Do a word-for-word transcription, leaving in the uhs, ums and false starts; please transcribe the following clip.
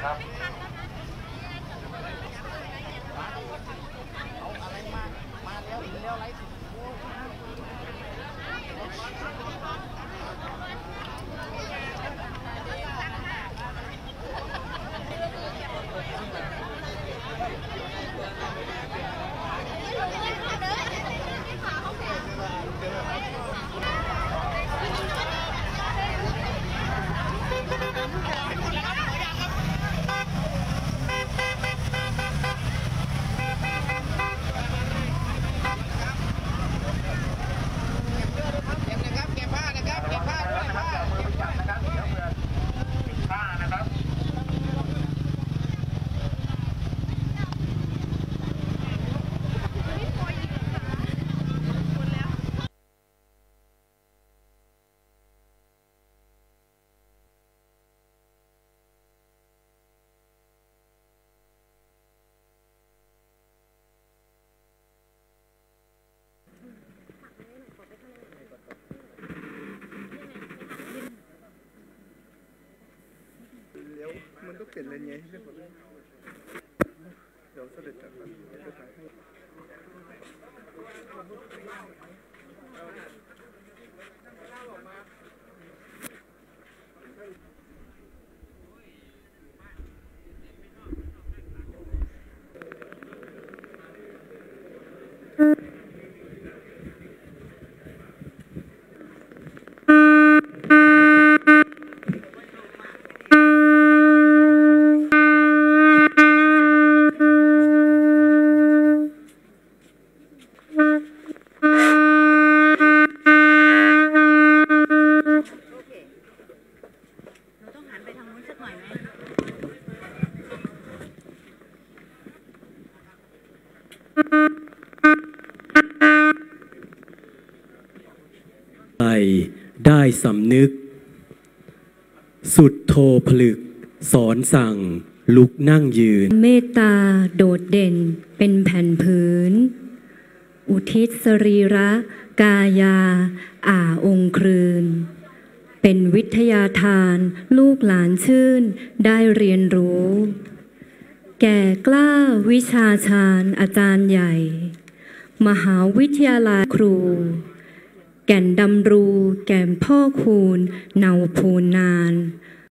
นะครับมันต้องเปลี่ยนอะไรไงเรื่องของเรื่องเดี๋ยวเสด็จจากนั้นจะถ่ายให้ได้สำนึกสุดโทผลึกสอนสั่งลุกนั่งยืนเมตตาโดดเด่นเป็นแผ่นผืนอุทิศสรีระกายาอ่าองค์ครืนเป็นวิทยาทานลูกหลานชื่นได้เรียนรู้แก่กล้าวิชาชาญอาจารย์ใหญ่มหาวิทยาลัยครูแก่นดำรูแก่นพ่อคูณเนาภูนนาน